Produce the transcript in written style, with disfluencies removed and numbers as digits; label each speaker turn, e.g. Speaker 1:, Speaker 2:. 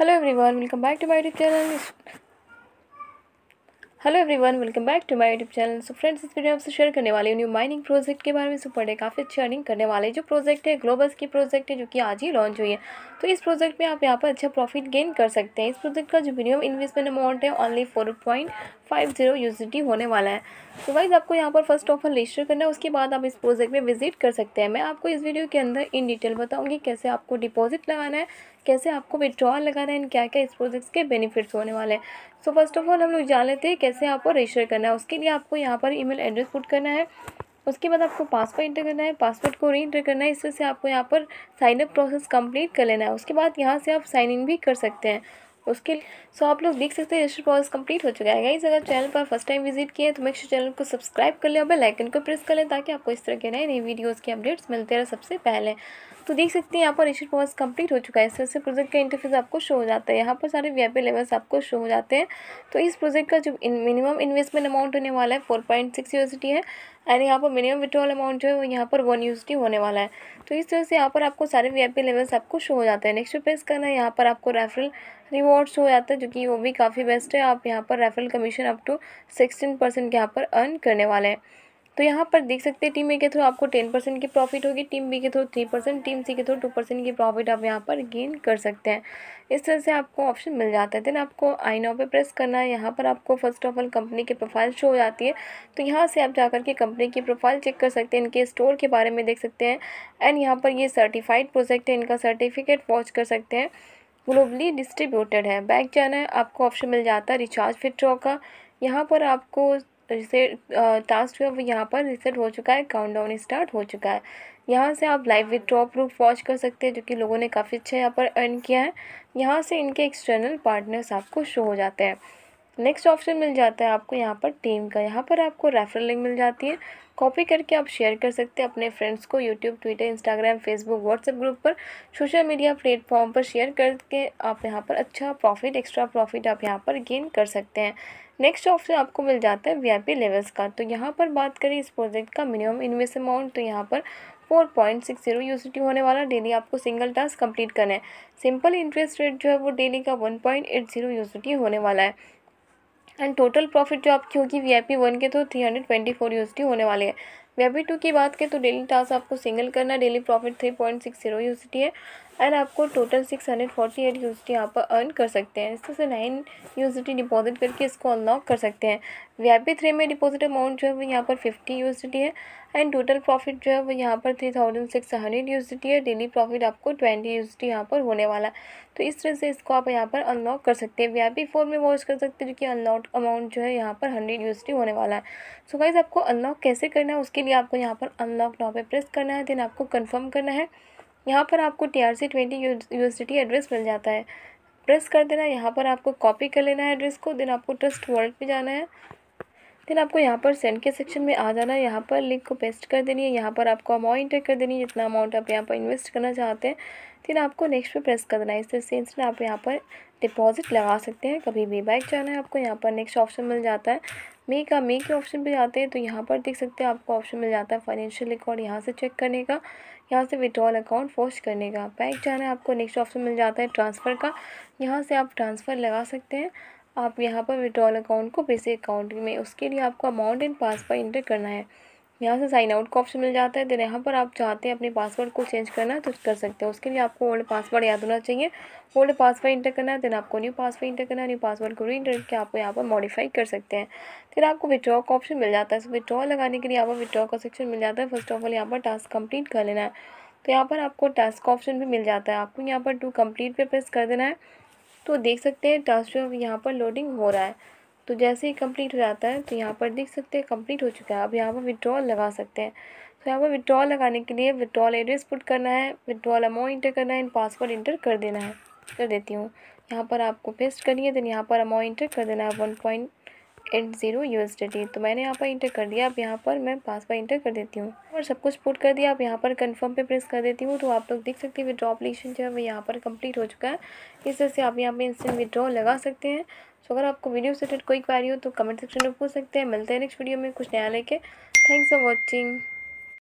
Speaker 1: Hello everyone welcome back to my YouTube channel. So friends, इस video में आपसे share करने वाली हूँ न्यू माइनिंग प्रोजेक्ट के बारे में। सुपर डे काफ़ी अच्छी अर्निंग करने वाले जो प्रोजेक्ट है ग्लोबस की प्रोजेक्ट है जो कि आज ही लॉन्च हुई है। तो इस प्रोजेक्ट में आप यहाँ पर अच्छा प्रॉफिट गेन कर सकते हैं। इस प्रोजेक्ट का जो मिनिमम इन्वेस्टमेंट अमाउंट है ओनली 4.50 USDT होने वाला है। तो गाइस, आपको यहाँ पर फर्स्ट ऑफ ऑल रजिस्टर करना है, उसके बाद आप इस प्रोजेक्ट में विजिट कर सकते हैं। मैं आपको इस वीडियो के अंदर इन डिटेल बताऊँगी कैसे आपको डिपॉजिट लगाना है, कैसे आपको विड्रॉल लगाना है, एंड क्या क्या इस प्रोजेक्ट के बेनिफिट्स होने वाले हैं। सो फर्स्ट ऑफ ऑल हम लोग जान लेते हैं कैसे आपको रजिस्टर करना है। उसके लिए आपको यहाँ पर ईमेल एड्रेस पुट करना है, उसके बाद आपको पासवर्ड इंटर करना है, पासवर्ड को री इंटर करना है। इससे से आपको यहाँ पर साइन अप प्रोसेस कंप्लीट कर लेना है। उसके बाद यहाँ से आप साइन इन भी कर सकते हैं। उसके सो आप लोग देख सकते हैं रजिस्टर प्रोसेस कंप्लीट हो चुका है। गाइस, अगर चैनल पर फर्स्ट टाइम विजिट किए तो मेक श्योर चैनल को सब्सक्राइब कर ले और बेल आइकन को प्रेस कर लें ताकि आपको इस तरह के नए नए वीडियोज़ के अपडेट्स मिलते रहे सबसे पहले। तो देख सकते हैं यहाँ पर रजिस्टर प्रोसेस कंप्लीट हो चुका है। इस तरह से प्रोजेक्ट का इंटरफेस आपको शो हो जाता है। यहाँ पर सारे वीआईपी लेवल्स आपको शो हो जाते हैं। तो इस प्रोजेक्ट का जो मिनिमम इन्वेस्टमेंट अमाउंट होने वाला है 4.6 USDT है, एंड यहाँ पर मिनिमम विड्रॉल अमाउंट जो है वो यहाँ पर 1 USDT होने वाला है। तो इस तरह से यहाँ पर आपको सारे वीआईपी लेवल्स आपको शो हो जाते हैं। नेक्स्ट पे प्रेस करना है, यहाँ पर आपको रेफरल रिवॉर्ड्स हो जाता है जो कि वो भी काफ़ी बेस्ट है। आप यहाँ पर रेफरल कमीशन अप टू 16% के यहाँ पर अर्न करने वाले हैं। तो यहाँ पर देख सकते हैं टीम ए के थ्रू आपको 10% की प्रॉफिट होगी, टीम बी के थ्रू 3%, टीम सी के थ्रू 2% की प्रॉफिट आप यहाँ पर गेन कर सकते हैं। इस तरह से आपको ऑप्शन मिल जाता है। देन आपको आई नाउ पे प्रेस करना है। यहाँ पर आपको फर्स्ट ऑफ ऑल कंपनी की प्रोफाइल शो हो जाती है। तो यहाँ से आप जाकर के कंपनी की प्रोफाइल चेक कर सकते हैं, इनके स्टोर के बारे में देख सकते हैं, एंड यहाँ पर ये सर्टिफाइड प्रोजेक्ट है, इनका सर्टिफिकेट वॉच कर सकते हैं, ग्लोबली डिस्ट्रीब्यूटेड है। बैक जाना है, आपको ऑप्शन मिल जाता है रिचार्ज विथड्रॉ का। यहाँ पर आपको रिसेट टास्क जो है वो यहाँ पर रिसेट हो चुका है, काउंटडाउन स्टार्ट हो चुका है। यहाँ से आप लाइव विथड्रॉ प्रूफ वॉच कर सकते हैं जो कि लोगों ने काफ़ी अच्छा यहाँ पर अर्न किया है। यहाँ से इनके एक्सटर्नल पार्टनर्स आपको शो हो जाते हैं। नेक्स्ट ऑप्शन मिल जाता है आपको यहाँ पर टीम का। यहाँ पर आपको रेफरल लिंक मिल जाती है, कॉपी करके आप शेयर कर सकते हैं अपने फ्रेंड्स को YouTube, Twitter, Instagram, Facebook, WhatsApp group पर, सोशल मीडिया प्लेटफॉर्म पर शेयर करके आप यहाँ पर अच्छा प्रॉफिट, एक्स्ट्रा प्रॉफिट आप यहाँ पर गेन कर सकते हैं। नेक्स्ट ऑप्शन आपको मिल जाता है वीआईपी लेवल्स का। तो यहाँ पर बात करें इस प्रोजेक्ट का मिनिमम इन्वेस्ट अमाउंट, तो यहाँ पर 4.60 USDT होने वाला। डेली आपको सिंगल टास्क कंप्लीट करना है। सिंपल इंटरेस्ट रेट जो है वो डेली का 1.80 USDT होने वाला है, एंड टोटल प्रॉफिट जो आपकी होगी वीआईपी 1 के तो 324 USDT होने वाले हैं। वीआईपी 2 की बात करें तो डेली टास्क आपको सिंगल करना, डेली प्रॉफिट 3.60 USDT है, एंड आपको टोटल 648 USDT यहाँ पर अर्न कर सकते हैं। इस तरह से 9 USDT डिपॉजिट करके इसको अनलॉक कर सकते हैं। वीआईपी 3 में डिपॉजिट अमाउंट जो है वो यहाँ पर 50 USDT है, एंड टोटल प्रॉफिट जो है वो यहाँ पर 3600 USDT है। डेली प्रॉफिट आपको 20 USDT यहाँ पर होने वाला है। तो इस तरह से इसको आप यहाँ पर अनलॉक कर सकते हैं। वीआईपी 4 में वॉच कर सकते हैं जो कि अनलॉक अमाउंट जो है यहाँ पर 100 USDT होने वाला है। सो गाइस, आपको अनलॉक कैसे करना है उसके लिए आपको यहाँ पर अनलॉक नाउ पे प्रेस करना है। देन आपको कंफर्म करना है। यहाँ पर आपको TRC20 USDT एड्रेस मिल जाता है, प्रेस कर देना है। यहाँ पर आपको कॉपी कर लेना है एड्रेस को। देन आपको ट्रस्ट वॉलेट पे जाना है। देन आपको यहाँ पर सेंड के सेक्शन में आ जाना है। यहाँ पर लिंक को पेस्ट कर देनी है। यहाँ पर आपको अमाउंट इंटर कर देनी है, जितना अमाउंट आप यहाँ पर इन्वेस्ट करना चाहते हैं। फिर आपको नेक्स्ट पे प्रेस कर देना है। इस तरह से इंस्टेंट आप यहाँ पर डिपॉजिट लगा सकते हैं कभी भी। बैक जाना है आपको। यहाँ पर नेक्स्ट ऑप्शन मिल जाता है मे के ऑप्शन पे जाते हैं तो यहाँ पर देख सकते हैं आपको ऑप्शन मिल जाता है फाइनेंशियल रिकॉर्ड, यहाँ से चेक करने का, यहाँ से विड्रॉल अकाउंट पोस्ट करने का। बैक जाना है आपको। नेक्स्ट ऑप्शन मिल जाता है ट्रांसफ़र का, यहाँ से आप ट्रांसफ़र लगा सकते हैं। आप यहाँ पर विड्रॉल अकाउंट को बेसिक अकाउंट में, उसके लिए आपको अमाउंट एंड पासवर्ड इंटर करना है। यहाँ से साइन आउट का ऑप्शन मिल जाता है। देन यहाँ पर आप चाहते हैं अपने पासवर्ड को चेंज करना है तो कर सकते हैं। उसके लिए आपको ओल्ड पासवर्ड याद होना चाहिए, ओल्ड पासवर्ड इंटर करना है। देन आपको न्यू पासवर्ड इंटर करना है, न्यू पासवर्ड को री इंटर करके आपको यहाँ पर मॉडिफाई कर सकते हैं। फिर आपको विड्रॉ का ऑप्शन मिल जाता है। विड्रॉ लगाने के लिए यहाँ पर विड्रॉ का सेक्शन मिल जाता है। फर्स्ट ऑफ ऑल यहाँ पर टास्क कंप्लीट कर लेना है। तो यहाँ पर आपको टास्क का ऑप्शन भी मिल जाता है। आपको यहाँ पर 2 कंप्लीट पे प्रेस कर देना है। तो देख सकते हैं टास्क जो यहाँ पर लोडिंग हो रहा है। तो जैसे ही कंप्लीट हो जाता है तो यहाँ पर देख सकते हैं कंप्लीट हो चुका है। अब यहाँ पर विड्रॉल लगा सकते हैं। तो यहाँ पर विड्रॉल लगाने के लिए विड्रॉल एड्रेस पुट करना है, विड्रॉल अमाउंट इंटर करना है, इन पासवर्ड इंटर कर देना है। कर देती हूँ। यहाँ पर आपको पेस्ट करनी है। देन यहाँ पर अमाउंट इंटर कर देना है 1.80 USDT। तो मैंने यहाँ पर इंटर कर दिया। अब यहाँ पर मैं पासवर्ड इंटर कर देती हूँ और सब कुछ पुट कर दिया। अब यहाँ पर कंफर्म पे प्रेस कर देती हूँ। तो आप लोग देख सकते हैं विड्रॉ एप्लीकेशन जो है वो यहाँ पर कंप्लीट हो चुका है। इस तरह से आप यहाँ पे इंस्टेंट विड्रॉ लगा सकते हैं। सो अगर आपको वीडियो से रिलेटेड कोई क्वेरी हो तो कमेंट सेक्शन में पूछ सकते हैं। मिलते हैं नेक्स्ट वीडियो में कुछ नया लेके। Thanks for watching.